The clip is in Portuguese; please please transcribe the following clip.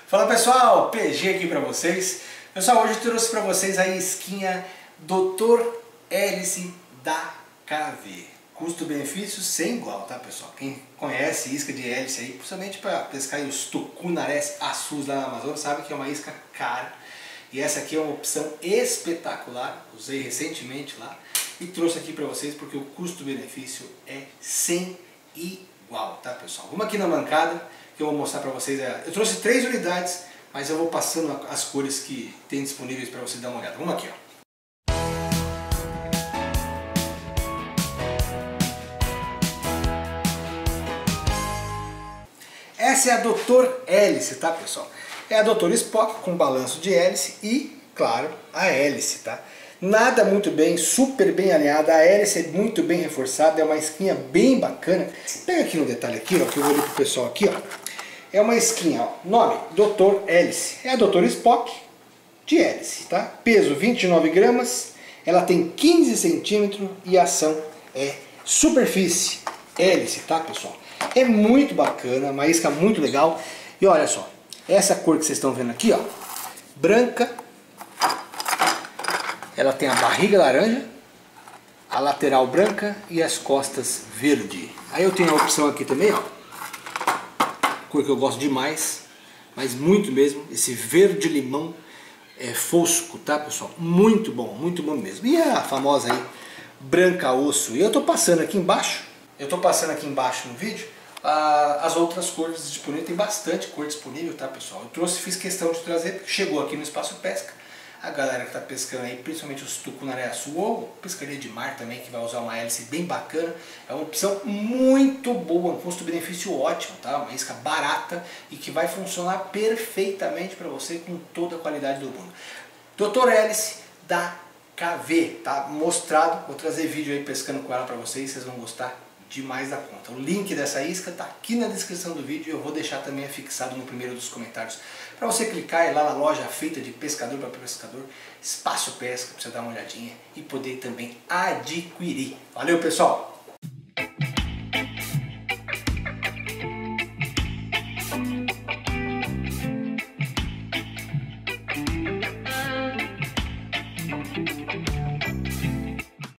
Fala pessoal, PG aqui pra vocês. Pessoal, hoje eu trouxe pra vocês a isquinha Dr. Hélice da KV. Custo-benefício sem igual, tá pessoal? Quem conhece isca de hélice aí, principalmente para pescar os tucunarés assus lá na Amazônia, sabe que é uma isca cara. E essa aqui é uma opção espetacular, usei recentemente lá e trouxe aqui pra vocês porque o custo-benefício é sem igual, tá pessoal? Vamos aqui na mancada que eu vou mostrar pra vocês. Eu trouxe 3 unidades, mas eu vou passando as cores que tem disponíveis para você dar uma olhada. Vamos aqui, ó. Essa é a Dr. Hélice, tá pessoal? É a Dr. Spock com balanço de hélice e, claro, a hélice, tá? Nada muito bem, super bem alinhada, a hélice é muito bem reforçada, é uma isquinha bem bacana. Pega aqui no detalhe aqui, ó, que eu vou ler pro pessoal aqui, ó. É uma isquinha, ó, nome, Dr. Hélice. É a Dr. Spock de hélice, tá? Peso 29 gramas, ela tem 15 centímetros e a ação é superfície hélice, tá pessoal? É muito bacana, uma isca muito legal. E olha só, essa cor que vocês estão vendo aqui, ó, branca, ela tem a barriga laranja, a lateral branca e as costas verde. Aí eu tenho a opção aqui também, ó, cor que eu gosto demais, mas muito mesmo, esse verde limão fosco, tá pessoal? Muito bom mesmo. E a famosa aí, branca osso. E eu tô passando aqui embaixo, no vídeo, as outras cores disponíveis. Tem bastante cor disponível, tá pessoal? Fiz questão de trazer, porque chegou aqui no Espaço Pesca. A galera que está pescando aí, principalmente os tucunaré-açu ou pescaria de mar também, que vai usar uma hélice bem bacana, é uma opção muito boa, um custo-benefício ótimo, tá? Uma isca barata e que vai funcionar perfeitamente para você com toda a qualidade do mundo. Dr. Hélice da KV, tá mostrado, vou trazer vídeo aí pescando com ela para vocês vão gostar demais da conta. O link dessa isca está aqui na descrição do vídeo e eu vou deixar também afixado no primeiro dos comentários para você clicar e ir lá na loja feita de pescador para pescador, Espaço Pesca, para você dar uma olhadinha e poder também adquirir. Valeu pessoal!